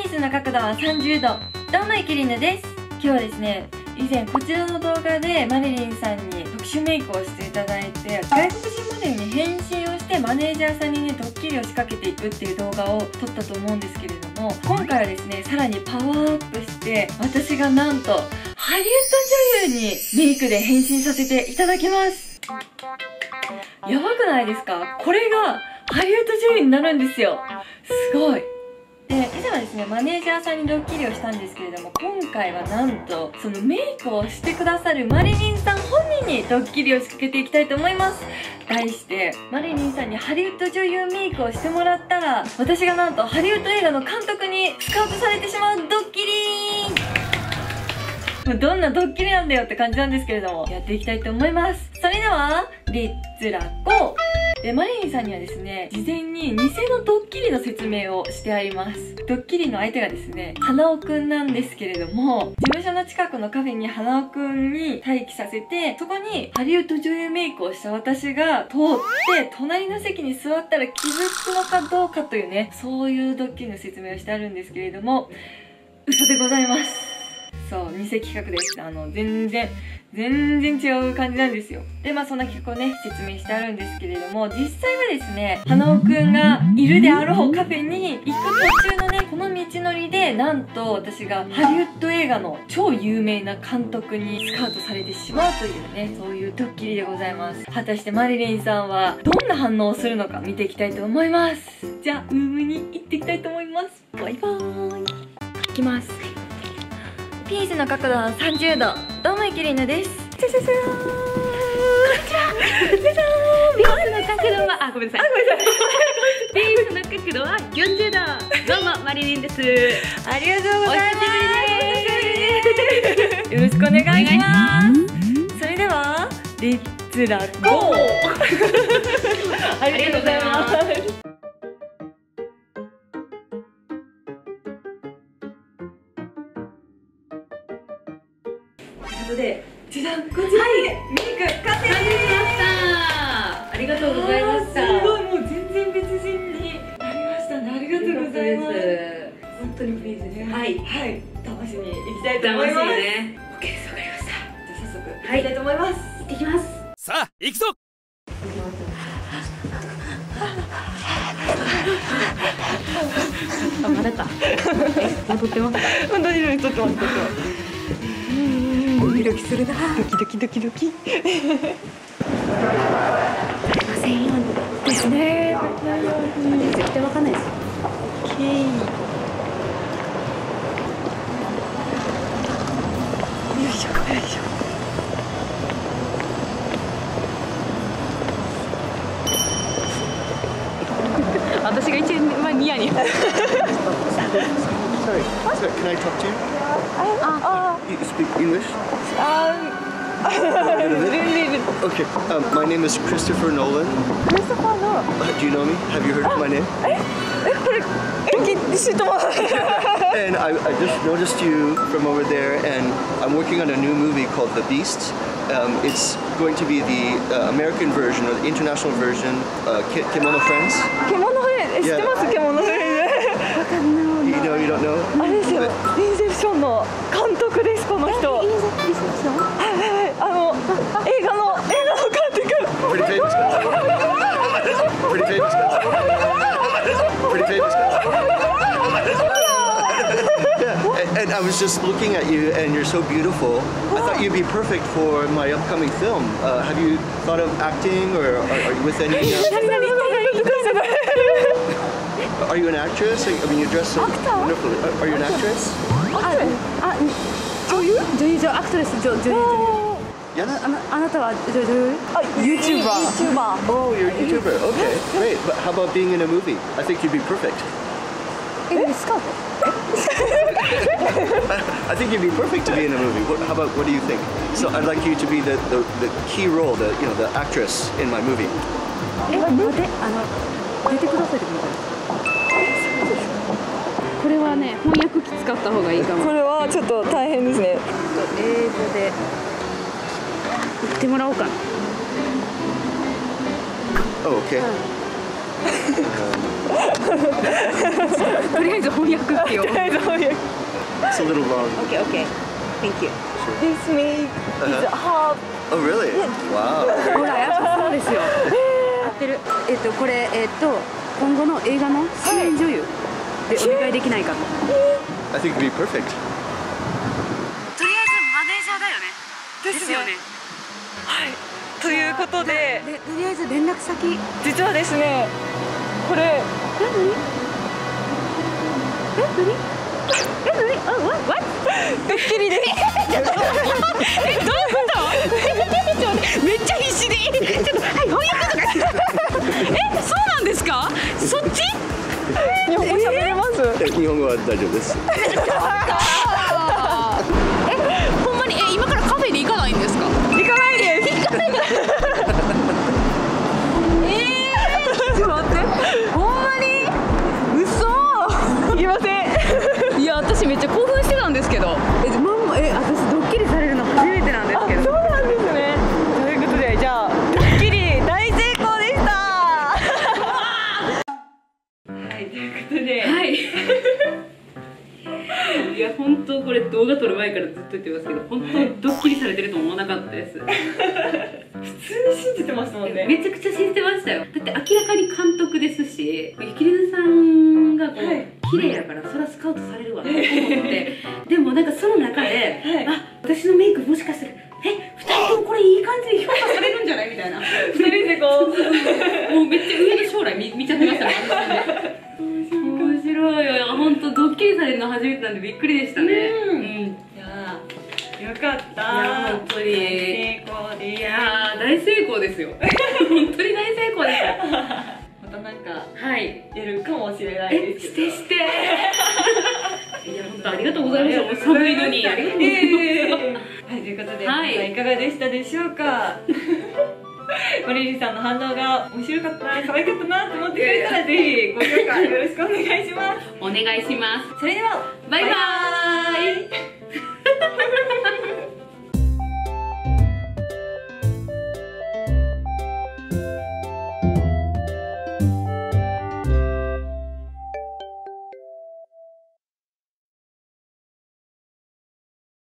ースの角度は30度。どうもゆきりぬです。今日はですね、以前こちらの動画でマリリンさんに特殊メイクをしていただいて、外国人モデルに変身をしてマネージャーさんにねドッキリを仕掛けていくっていう動画を撮ったと思うんですけれども、今回はですねさらにパワーアップして私がなんとハリウッド女優にメイクで変身させていただきます。やばくないですか？これがハリウッド女優になるんですよ。すごい。で、以前はですね、マネージャーさんにドッキリをしたんですけれども、今回はなんと、そのメイクをしてくださるマリリンさん本人にドッキリを仕掛けていきたいと思います。題して、マリリンさんにハリウッド女優メイクをしてもらったら、私がなんとハリウッド映画の監督にスカウトされてしまうドッキリ。どんなドッキリなんだよって感じなんですけれども、やっていきたいと思います。それでは、レッツラゴー。で、マリリンさんにはですね、事前に偽のドッキリの説明をしてあります。ドッキリの相手がですね、花尾くんなんですけれども、事務所の近くのカフェに花尾くんに待機させて、そこにハリウッド女優メイクをした私が通って、隣の席に座ったら気づくのかどうかというね、そういうドッキリの説明をしてあるんですけれども、嘘でございます。そう、偽企画です。全然違う感じなんですよ。で、そんな企画をね、説明してあるんですけれども、実際はですね、花尾くんがいるであろうカフェに行く途中のね、この道のりで、なんと私がハリウッド映画の超有名な監督にスカウトされてしまうというね、そういうドッキリでございます。果たしてマリリンさんはどんな反応をするのか見ていきたいと思います。じゃあ、ウームに行っていきたいと思います。バイバーイ。行きます。ピースの角度は30度。どうもゆきりぬです。ピースの角度は、ごめんなさい。 ピースの角度は40度。どうもマリリンです。 ありがとうございます。よろしくお願いします。それでは、レッツラゴー。ありがとうございます。で、じゃん、こちらでメイク完成しました。ありがとうございました。すごい、もう全然別人になりましたね。ありがとうございます。本当にプリーズね。はい、はい、騙しに行きたいと思います。ね。オッケーです、わかりました。じゃあ早速行きたいと思います。行ってきます。 さあ、行くぞ。 あ、まだか。戻ってますか。 本当にちょっと待って。ドキドキするな。ドキドキ。すいませんよですね。 絶対わかんないです。 オッケー。よいしょよいしょ。 私が一番ニヤニヤ。 Sorry, can I talk to you? You speak English? Okay, my name is Christopher Nolan. Christopher Nolan? Do you know me? Have you heard of my name? And I just noticed you from over there, and I'm working on a new movie called The Beast. It's going to be the American version or the international version, Kimono Friends. Kimono Friends? Yeah. Kimono Friends? You don't know? あれですよ、インセプションの監督です、この人。インセプション？はい、映画の監督。 Pretty famous guy. Pretty famous guy. Pretty famous guy. Yeah, and I was just looking at you, and you're so beautiful. I thought you'd be perfect for my upcoming film. Have you thought of acting, or are you with any? Are you an actress? I mean, you dress so wonderfully. Are you an actress? 女優？ アクトレス、女優。あなたは女優 ？YouTuber. Oh, you're a YouTuber. Okay, great. But how about being in a movie? I think you'd be perfect. I think you'd be perfect to be in a movie. What do you think? So I'd like you to be the key role, the actress in my movie. 出てくださいってこと。これはね、翻訳機使った方がいいかも。 これはちょっと大変ですね。 英語で言ってもらおうかな。 Oh, okay. とりあえず翻訳機を。 a little long. Okay, okay. Thank you. This meat is hot. Oh, really? Wow. ほら、やっぱそうですよ。合ってる。これ、今後の映画の主演女優でお願いできないかと。 I think it'd be perfect. とりあえずマネージャーだよね。ですよね。 はい。ということで、 で、とりあえず連絡先。 実はですね、これ。ドッキリです。 どういうこと？めっちゃ必死で、ちょっと、はい、翻訳とか。そうなんですか？そっち？ 日本語喋れます？ 日本語は大丈夫です。 ほんまに、今からカフェに行かないんですか？ 行かないです。 ちょっと待って、ほんまに？嘘？ 行きません。 いや、私めっちゃ興奮してたんですけど。私ドッキリされるの初めてなんですけど。 そうなんですね。ということで、じゃあドッキリ大成功でした。はい、ということで、 はい。いや、本当これ動画撮る前からずっと言ってますけど、本当ドッキリされてると思わなかったです。 普通に信じてますもんね。 めちゃくちゃ信じてましたよ。だって明らかに監督ですし、ゆきりぬさんがこう、綺麗やからそらスカウトされるわと思って、でもなんかその中で、あ、私のメイクもしかしたら、2人ともこれいい感じで評価されるんじゃないみたいな。 2人でこう、 もうめっちゃ上の将来見ちゃってましたね。面白いよ。本当ドッキリされるの初めてなんでびっくりでしたね。 いやー、よかった。 いや、本当に成功です。 いやー、大成功ですよ。本当に大成功ですよ。 またなんか、 はい、 やるかもしれないですけど。 して。いや、本当ありがとうございました。もう寒いのに。ありがとうございます。 はい、ということで、 はい、 皆さんいかがでしたでしょうか。マリリンさんの反応が面白かったな、可愛かったなと思ってくれたら、ぜひ高評価よろしくお願いします。 お願いします。 それでは、 バイバーイ。